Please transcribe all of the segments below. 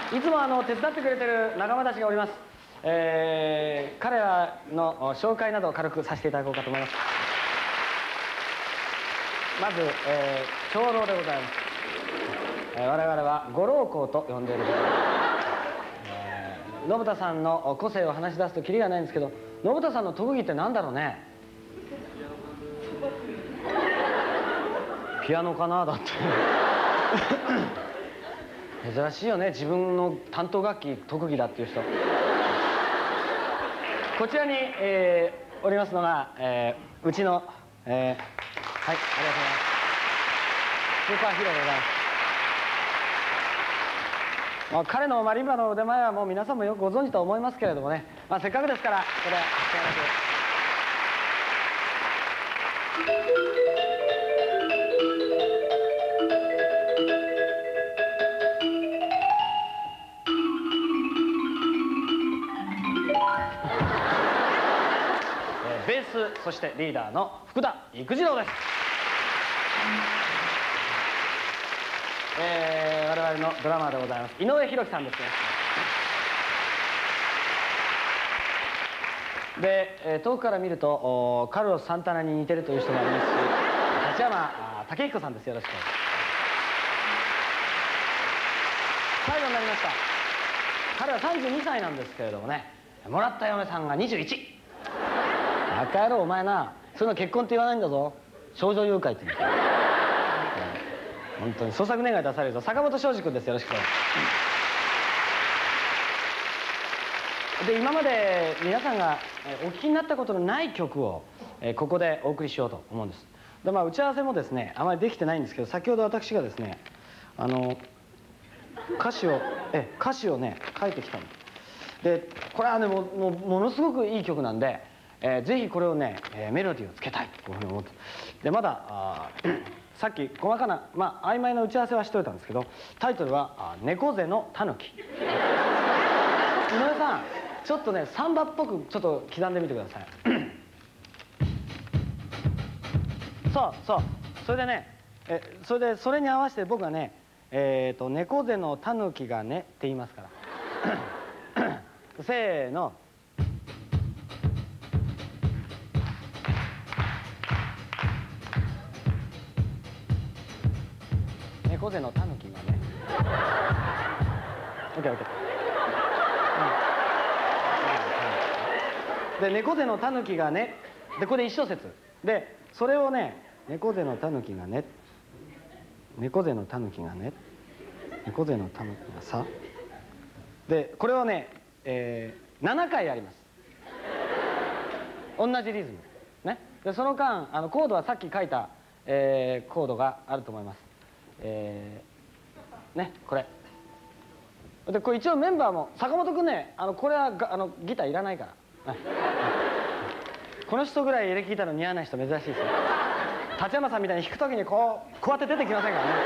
いつも手伝ってくれてる仲間たちがおります。彼らの紹介などを軽くさせていただこうかと思います。まず、長老でございます。我々は五老公と呼んでいることです。信太さんの個性を話し出すとキリがないんですけど、信太さんの特技って何だろうね。ピアノかな、だって珍しいよね、自分の担当楽器特技だっていう人。こちらに、おりますのが、うちの、はい、ありがとうございます。スーパーヒーローでございます。彼のマリンバの腕前はもう皆さんもよくご存知と思いますけれどもね、せっかくですからこれベース、そしてリーダーの福田育次郎です。我々のドラマーでございます井上弘樹さんですね。で、遠くから見るとカルロス・サンタナに似てるという人もありますし、立山武彦さんです。よろしく。最後になりました。彼は32歳なんですけれどもね、もらった嫁さんが21。バカ野郎お前な、そういうの結婚って言わないんだぞ。少女誘拐って言うんだ。本当に捜索願い出されるぞ。坂本庄司君です。よろしく。で、今まで皆さんがお聞きになったことのない曲をここでお送りしようと思うんです。で、打ち合わせもですねあまりできてないんですけど、先ほど私がですね歌詞をね書いてきたんです。で、これはねものすごくいい曲なんで、ぜひこれをねメロディーをつけたいというふうに思って、でまださっき細かな曖昧な打ち合わせはしといたんですけど、タイトルは「猫背のタヌキ」。井上さん、ちょっとねサンバっぽくちょっと刻んでみてください。そうそう、それでねそれに合わせて僕がね猫背のタヌキがねって言いますからせーの。猫背のタヌキがね。オッケーオッケー。で、猫背のタヌキがね。で、これで一小節。で、それをね、猫背のタヌキがね。猫背のタヌキがね。猫背のタヌキがさ。で、これをね、7回やります。同じリズム。ね。で、その間、コードはさっき書いた、コードがあると思います。ね、これで、これ一応メンバーも坂本君ね、これはギターいらないから、この人ぐらいエレキギターの似合わない人珍しいですよ。立山さんみたいに弾く時にこうやって出てきませんからね。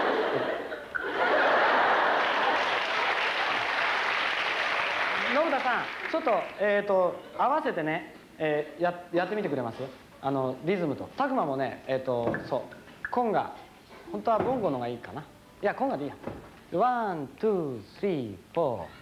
信田さん、ちょっと合わせてね、やってみてくれます？リズムと。拓磨もね、そうコンガ、本当はボンゴのがいいかな。いや、コンガでいいや。ワン、ツー、スリー、フォー。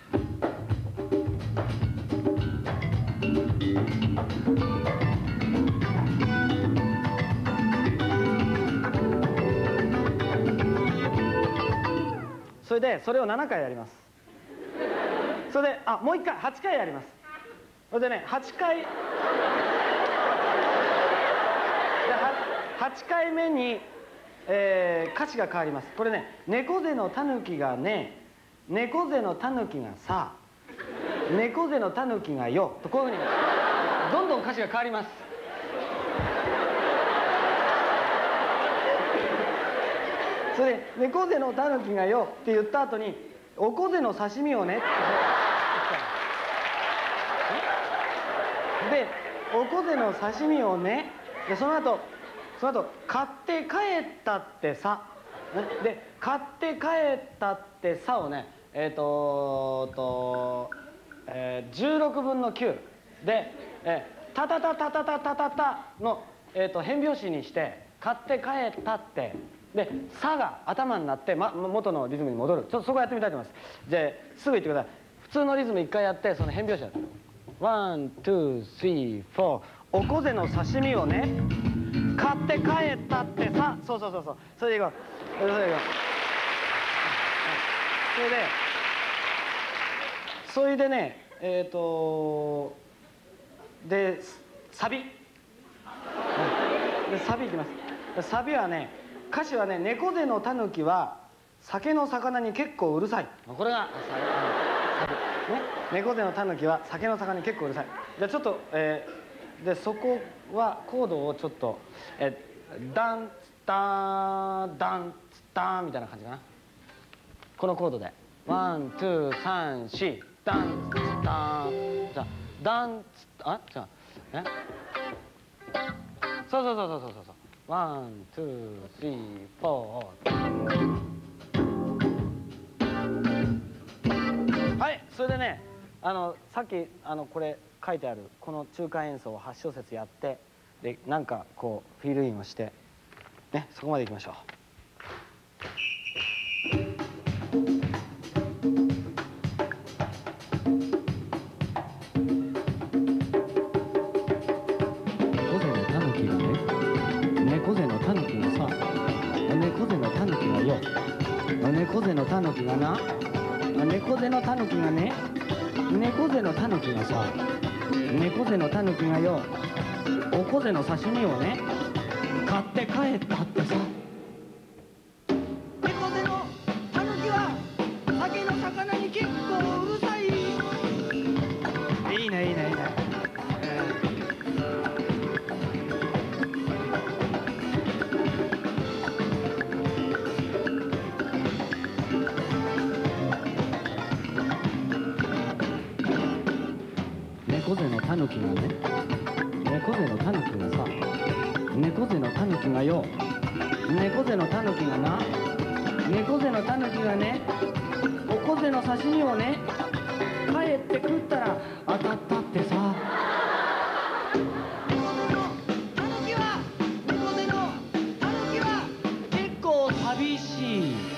それで、それを7回やります。それで、もう1回、8回やります。それでね、8回目に、歌詞が変わります。これね、猫背のタヌキがね、猫背のタヌキがさ、猫背のタヌキがよと、こういうふうにどんどん歌詞が変わります。それで「猫背のタヌキがよ」って言った後に「おこぜの刺身をね」ってで「おこぜの刺身をね」でその後買って帰ったってさ、で買って帰ったってさをね16分の9でタタタタタタタタタの変拍子にして買って帰ったってで「さ」が頭になって、元のリズムに戻る。ちょっとそこやってみたいと思います。ですぐ言ってください。普通のリズム1回やって、その変拍子やる。ワン、ツー、スリー、フォー。おこぜの刺身をね、買って帰ったってさ。そうそうそうそう。それでいこう。それでいこう。それでね、で、サビ。で、サビいきます。サビはね、歌詞はね、猫背のタヌキは酒の魚に結構うるさい。これがサビ。ね、猫背のタヌキは酒の魚に結構うるさい。じゃあちょっと、で、そこはコードをちょっと、ダンツターン、ダンツターンみたいな感じかな。このコードで。ワン、ツー、サン、シー、ダンツターン。じゃあ、ダンツ、じゃあ、ね。そうそうそうそうそうそう。ワン、ツー、スリー、フォー。はい、それでね、さっきこれ書いてあるこの中間演奏を8小節やって、でなんかこうフィールインをして、ね、そこまでいきましょう。猫背のタヌキがさ、猫背のタヌキがよ、猫背のタヌキがな、猫背のタヌキがね、猫背のタヌキがさ、猫背のタヌキがよ、おこぜの刺身をね、買って帰ったってさ。猫背のタヌキは酒の魚に結構うるさい。いいねいいねいいね。猫背のタヌキがね、猫背のタヌキがさ、猫背のタヌキがよ、猫背のタヌキがな、猫背のタヌキがね、おこぜの刺身をね、帰って食ったら当たったってさ。猫背のタヌキは、猫背のタヌキは結構寂しい。